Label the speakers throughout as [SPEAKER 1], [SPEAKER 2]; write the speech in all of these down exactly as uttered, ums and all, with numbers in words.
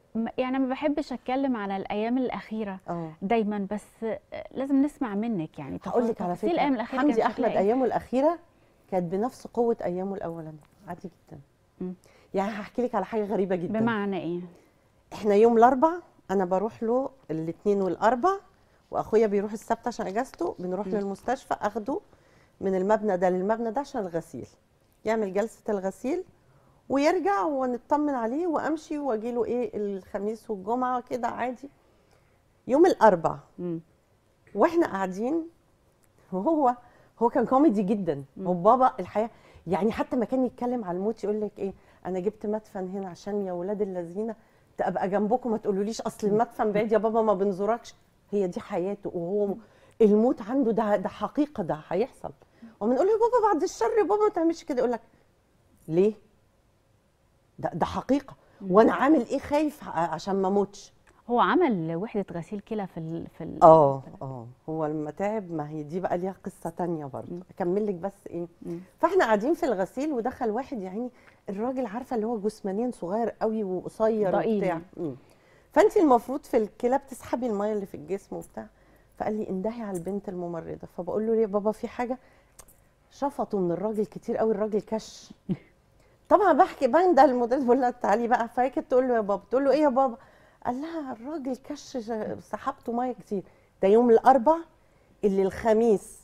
[SPEAKER 1] يعني ما بحبش اتكلم على الايام الاخيره
[SPEAKER 2] اه
[SPEAKER 1] دايما، بس لازم نسمع منك يعني
[SPEAKER 2] هقول لك على
[SPEAKER 1] تفاصيل
[SPEAKER 2] فكره،
[SPEAKER 1] الايام الاخيره كان
[SPEAKER 2] حمدي
[SPEAKER 1] شكلها
[SPEAKER 2] احمد
[SPEAKER 1] ايه؟
[SPEAKER 2] ايامه الاخيره كانت بنفس قوه ايامه الاولانيه، عادي جدا.
[SPEAKER 1] مم.
[SPEAKER 2] يعني هحكي لك على حاجه غريبه جدا.
[SPEAKER 1] بمعنى ايه؟
[SPEAKER 2] احنا يوم الاربع انا بروح له الاثنين والاربع، واخويا بيروح السبت عشان اجازته، بنروح له
[SPEAKER 1] مم.
[SPEAKER 2] المستشفى اخده من المبنى ده للمبنى ده عشان الغسيل، يعمل جلسه الغسيل ويرجع ونطمن عليه وامشي واجي له ايه الخميس والجمعه كده عادي. يوم الاربع
[SPEAKER 1] مم.
[SPEAKER 2] واحنا قاعدين، وهو هو كان كوميدي جدا، هو بابا الحياه. يعني حتى ما كان يتكلم على الموت يقول لك ايه، انا جبت مدفن هنا عشان يا ولاد الذين ابقى جنبكم، ما تقولوليش اصل المدفن بعيد يا بابا ما بنزوركش. هي دي حياته، وهو الموت عنده ده ده حقيقه، ده هيحصل. وبنقول له يا بابا بعد الشر يا بابا ما تعملش كده، يقول لك ليه؟ ده ده حقيقه، وانا عامل ايه خايف عشان ما اموتش.
[SPEAKER 1] هو عمل وحده غسيل كلى في ال في ال
[SPEAKER 2] اه اه هو لما تعب، ما هي دي بقى ليها قصه تانية برضه، اكمل لك بس ايه.
[SPEAKER 1] مم.
[SPEAKER 2] فاحنا قاعدين في الغسيل ودخل واحد يعني، الراجل عارفه اللي هو جسمانيا صغير قوي وقصير وبتاع.
[SPEAKER 1] ضئيل.
[SPEAKER 2] فانت المفروض في الكلى بتسحبي الميه اللي في الجسم وبتاع. فقال لي اندهي على البنت الممرضه، فبقول له ليه يا بابا في حاجه؟ شفطوا من الراجل كتير قوي، الراجل كش. طبعا بحكي بنده المدرس بقول لها تعالي بقى، فهي كانت تقول له يا بابا، تقول له ايه يا بابا؟ قال لها الراجل كش سحبته ميه كتير. ده يوم الاربع اللي الخميس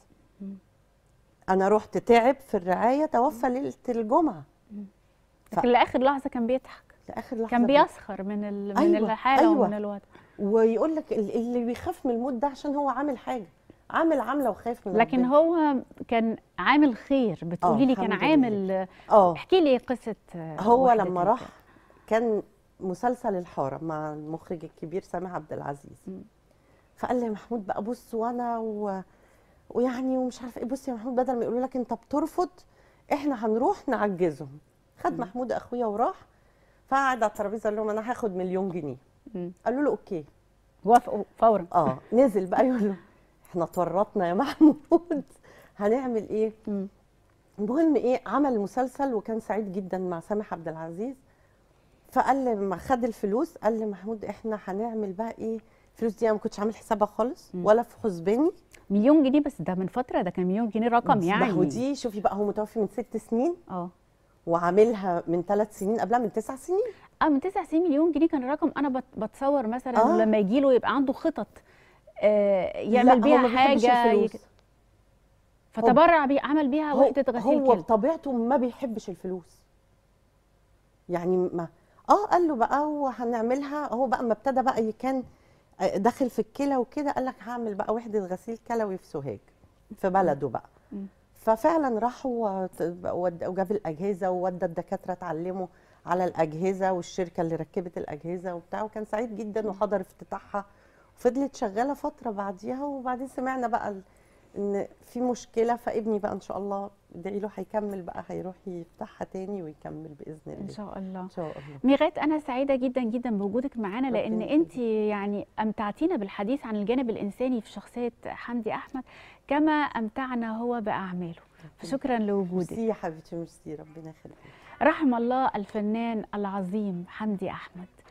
[SPEAKER 2] انا رحت تعب في الرعايه، توفى ليله الجمعه.
[SPEAKER 1] لكن لاخر لحظه كان بيضحك،
[SPEAKER 2] لاخر لحظه
[SPEAKER 1] كان
[SPEAKER 2] بي...
[SPEAKER 1] بيسخر من ال... من
[SPEAKER 2] أيوة
[SPEAKER 1] الحاله
[SPEAKER 2] أيوة.
[SPEAKER 1] ومن الوضع.
[SPEAKER 2] ويقول لك اللي بيخاف من الموت ده عشان هو عامل حاجه، عامل عامله وخايف من
[SPEAKER 1] لكن
[SPEAKER 2] ربنا.
[SPEAKER 1] هو كان عامل خير، بتقولي لي كان عامل.
[SPEAKER 2] اه
[SPEAKER 1] احكي لي قصه
[SPEAKER 2] هو لما راح كان مسلسل الحاره مع المخرج الكبير سامح عبد العزيز، م. فقال لي يا محمود بقى بص، وانا و... ويعني ومش عارفه ايه، بص يا محمود بدل ما يقولوا لك انت بترفض احنا هنروح نعجزهم. خد م. محمود اخويا وراح، فقعد على الترابيزه قال لهم انا هاخد مليون جنيه. م. قالوا له اوكي،
[SPEAKER 1] وافقوا فورا.
[SPEAKER 2] اه نزل بقى يقول له احنا اتورطنا يا محمود هنعمل ايه؟ م. المهم ايه، عمل مسلسل وكان سعيد جدا مع سامح عبد العزيز. فقال لما خد الفلوس قال لي محمود احنا هنعمل بقى ايه؟ الفلوس دي انا ما كنتش عامل حسابها خالص ولا في حسباني.
[SPEAKER 1] مليون جنيه بس ده من فتره، ده كان مليون جنيه رقم يعني.
[SPEAKER 2] ما هو دي شوفي بقى، هو متوفي من ست سنين
[SPEAKER 1] اه
[SPEAKER 2] وعاملها من ثلاث سنين قبلها من تسع سنين.
[SPEAKER 1] اه من تسع سنين مليون جنيه كان رقم. انا بتصور مثلا
[SPEAKER 2] آه.
[SPEAKER 1] لما يجي له يبقى عنده خطط آه يعمل بيها
[SPEAKER 2] هو ما
[SPEAKER 1] حاجه
[SPEAKER 2] الفلوس.
[SPEAKER 1] يك... فتبرع بيه، عمل بيها وحده غسيل
[SPEAKER 2] هو
[SPEAKER 1] كلى.
[SPEAKER 2] بطبيعته ما بيحبش الفلوس يعني. ما اه قال له بقى وهنعملها. هو بقى ما ابتدى بقى كان داخل في الكلى وكده، قال لك هعمل بقى وحده غسيل كلوي في سوهاج في بلده بقى. م. ففعلا راح وجاب الاجهزه وودى الدكاتره اتعلموا على الاجهزه والشركه اللي ركبت الاجهزه وبتاع، وكان سعيد جدا وحضر افتتاحها. وفضلت شغاله فتره بعديها، وبعدين سمعنا بقى ان في مشكله، فابني بقى ان شاء الله ادعي له هيكمل بقى، هيروح يفتحها تاني ويكمل باذن الله
[SPEAKER 1] ان شاء الله.
[SPEAKER 2] ان شاء الله.
[SPEAKER 1] ميغات انا سعيده جدا جدا بوجودك معانا، لان انت يعني امتعتينا بالحديث عن الجانب الانساني في شخصيه حمدي احمد كما امتعنا هو باعماله. فشكرا لوجودك.
[SPEAKER 2] ميرسي يا حبيبتي، ميرسي، ربنا يخليك.
[SPEAKER 1] رحم الله الفنان العظيم حمدي احمد.